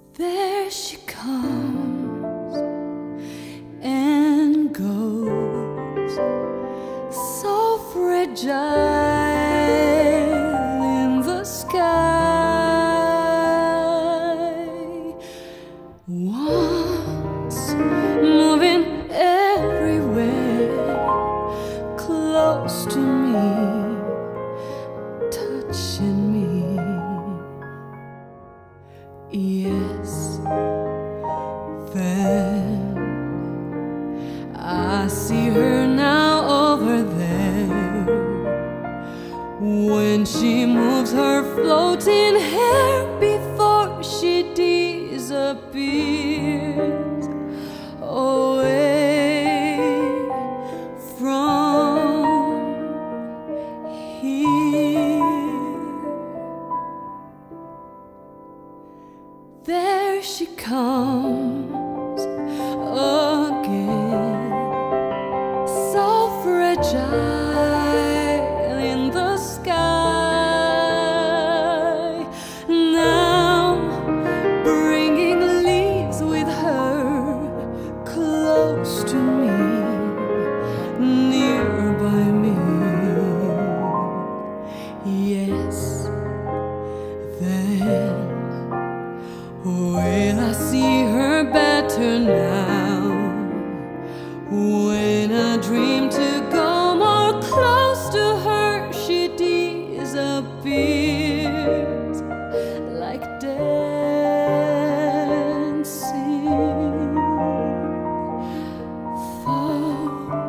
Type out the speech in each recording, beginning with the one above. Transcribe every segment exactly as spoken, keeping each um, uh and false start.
There she comes and goes, so fragile in the sky, once moving everywhere, close to me, touching me. Yes, then I see her now over there, when she moves her floating hair before she disappears away from here. There she comes again, so fragile in the sky, now bringing leaves with her, close to me, nearby me. Yes, then will I see her better now, when I dream to go more close to her, she disappears like dancing fog.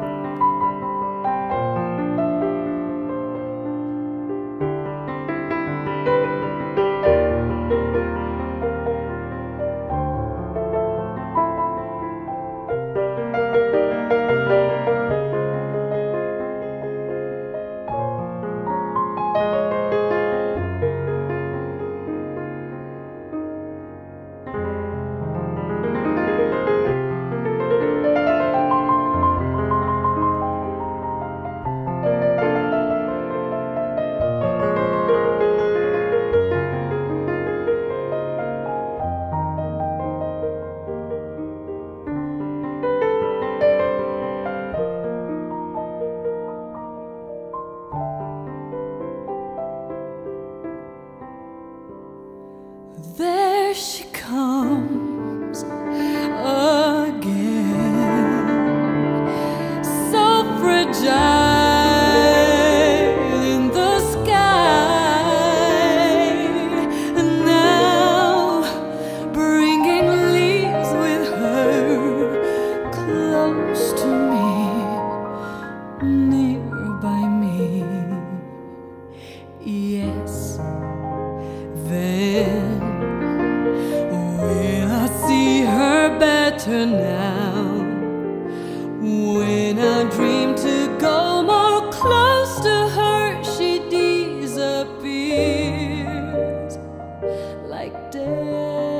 There she comes again, so fragile in the sky, and now bringing leaves with her, close to me, nearby me. Yes, then will I see her better now, when I dream to go more close to her, she disappears like death.